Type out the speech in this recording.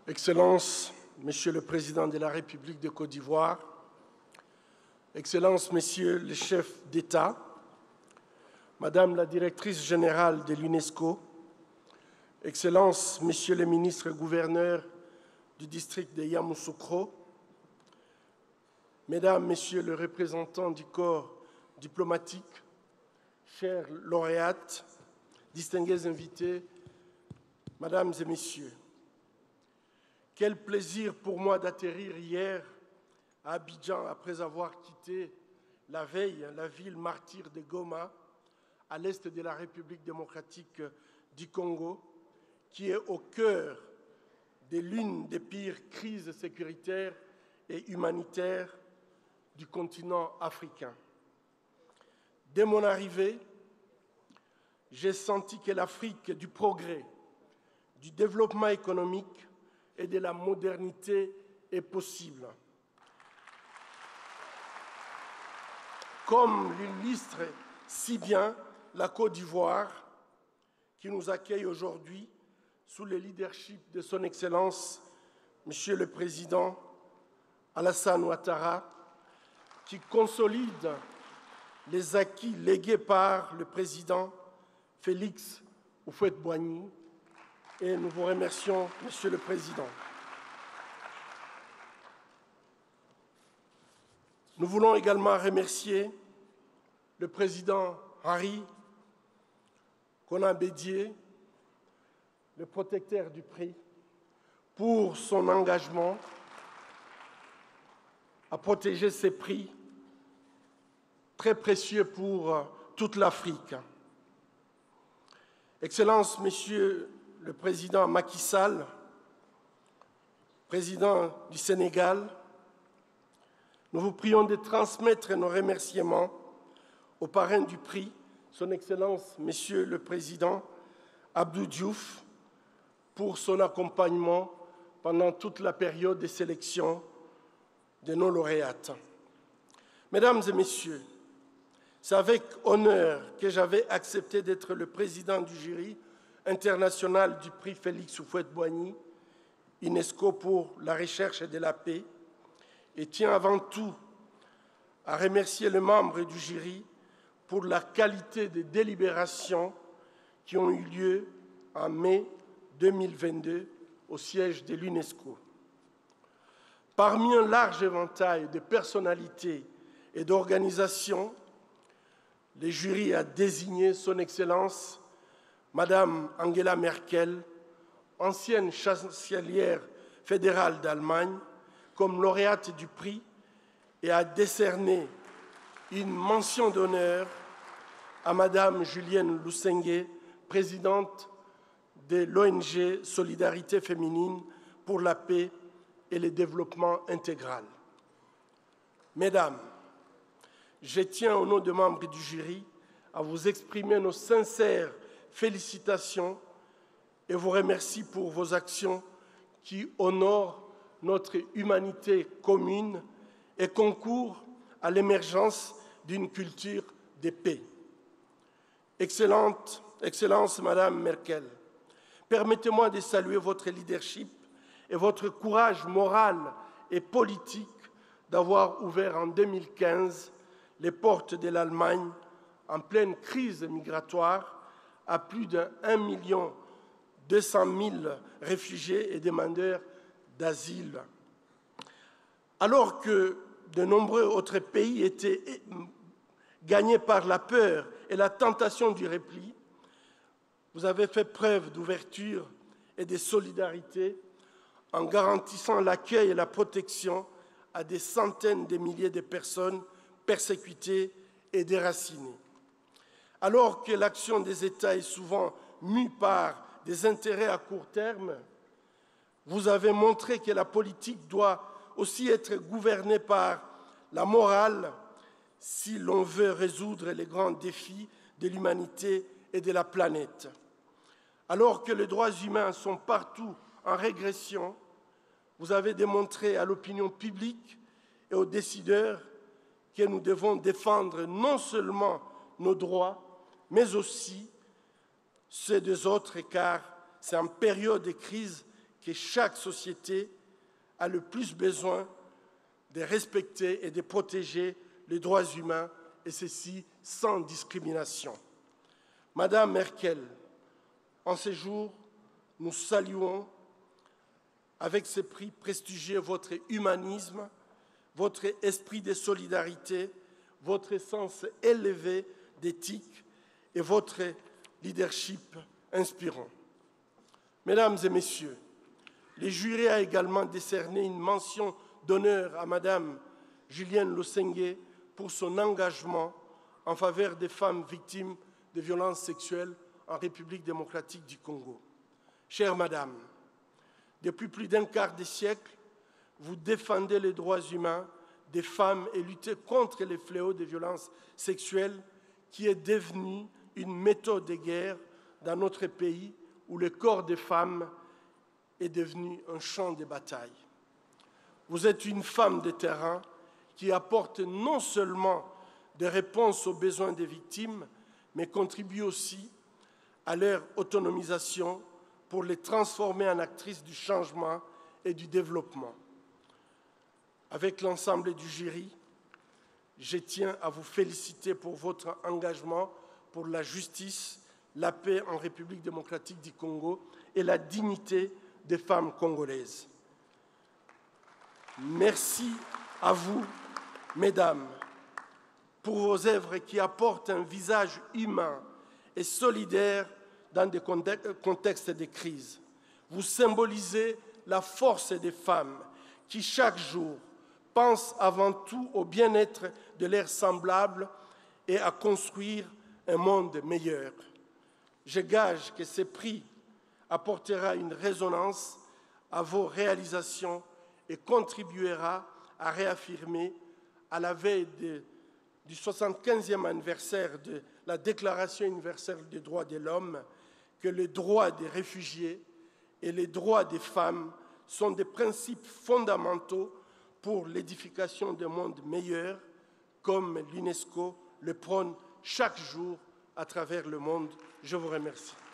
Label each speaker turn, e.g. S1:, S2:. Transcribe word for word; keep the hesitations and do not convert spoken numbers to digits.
S1: Excellences, Monsieur le Président de la République de Côte d'Ivoire, Excellences, Messieurs les chefs d'État, Madame la Directrice générale de l'UNESCO, Excellences, Messieurs les ministres et gouverneurs du district de Yamoussoukro, Mesdames, Messieurs les représentants du corps diplomatique, chers lauréates, distingués invités, Mesdames et Messieurs, quel plaisir pour moi d'atterrir hier à Abidjan après avoir quitté la veille la ville martyre de Goma, à l'est de la République démocratique du Congo, qui est au cœur de l'une des pires crises sécuritaires et humanitaires du continent africain. Dès mon arrivée, j'ai senti que l'Afrique du progrès, du développement économique et de la modernité est possible. Comme l'illustre si bien la Côte d'Ivoire, qui nous accueille aujourd'hui sous le leadership de son Excellence, Monsieur le Président Alassane Ouattara, qui consolide les acquis légués par le Président Félix Houphouët-Boigny. Et nous vous remercions, Monsieur le Président. Nous voulons également remercier le Président Henri Konan Bédié, le protecteur du prix, pour son engagement à protéger ces prix très précieux pour toute l'Afrique. Excellences, Messieurs le Président Macky Sall, Président du Sénégal, nous vous prions de transmettre nos remerciements au parrain du prix, Son Excellence, Monsieur le Président Abdou Diouf, pour son accompagnement pendant toute la période de sélection de nos lauréates. Mesdames et Messieurs, c'est avec honneur que j'avais accepté d'être le président du jury international du prix Félix Houphouët-Boigny, UNESCO pour la recherche et de la paix, et tiens avant tout à remercier les membres du jury pour la qualité des délibérations qui ont eu lieu en mai deux mille vingt-deux au siège de l'UNESCO. Parmi un large éventail de personnalités et d'organisations, le jury a désigné Son Excellence Madame Angela Merkel, ancienne chancelière fédérale d'Allemagne, comme lauréate du prix et a décerné une mention d'honneur à Madame Julienne Lusenge, présidente de l'O N G Solidarité féminine pour la paix et le développement intégral. Mesdames, je tiens au nom des membres du jury à vous exprimer nos sincères félicitations et vous remercie pour vos actions qui honorent notre humanité commune et concourent à l'émergence d'une culture de paix. Excellente, Excellence Madame Merkel, permettez-moi de saluer votre leadership et votre courage moral et politique d'avoir ouvert en deux mille quinze les portes de l'Allemagne en pleine crise migratoire à plus de un million deux cent mille réfugiés et demandeurs d'asile. Alors que de nombreux autres pays étaient gagnés par la peur et la tentation du repli, vous avez fait preuve d'ouverture et de solidarité en garantissant l'accueil et la protection à des centaines de milliers de personnes persécutées et déracinées. Alors que l'action des États est souvent mue par des intérêts à court terme, vous avez montré que la politique doit aussi être gouvernée par la morale si l'on veut résoudre les grands défis de l'humanité et de la planète. Alors que les droits humains sont partout en régression, vous avez démontré à l'opinion publique et aux décideurs que nous devons défendre non seulement nos droits, mais aussi ceux des autres, car c'est en période de crise que chaque société a le plus besoin de respecter et de protéger les droits humains, et ceci sans discrimination. Madame Merkel, en ces jours, nous saluons avec ce prix prestigieux votre humanisme, votre esprit de solidarité, votre sens élevé d'éthique et votre leadership inspirant. Mesdames et messieurs, le jury a également décerné une mention d'honneur à Madame Julienne Losengue pour son engagement en faveur des femmes victimes de violences sexuelles en République démocratique du Congo. Chère Madame, depuis plus d'un quart de siècle, vous défendez les droits humains des femmes et luttez contre les fléaux des violences sexuelles qui est devenu une méthode de guerre dans notre pays où le corps des femmes est devenu un champ de bataille. Vous êtes une femme de terrain qui apporte non seulement des réponses aux besoins des victimes, mais contribue aussi à leur autonomisation pour les transformer en actrices du changement et du développement. Avec l'ensemble du jury, je tiens à vous féliciter pour votre engagement pour la justice, la paix en République démocratique du Congo et la dignité des femmes congolaises. Merci à vous, mesdames, pour vos œuvres qui apportent un visage humain et solidaire dans des contextes de crise. Vous symbolisez la force des femmes qui, chaque jour, pensent avant tout au bien-être de leurs semblables et à construire un monde meilleur. Je gage que ce prix apportera une résonance à vos réalisations et contribuera à réaffirmer, à la veille de, du soixante-quinzième anniversaire de la Déclaration universelle des droits de l'homme, que les droits des réfugiés et les droits des femmes sont des principes fondamentaux pour l'édification d'un monde meilleur, comme l'UNESCO le prône chaque jour à travers le monde. Je vous remercie.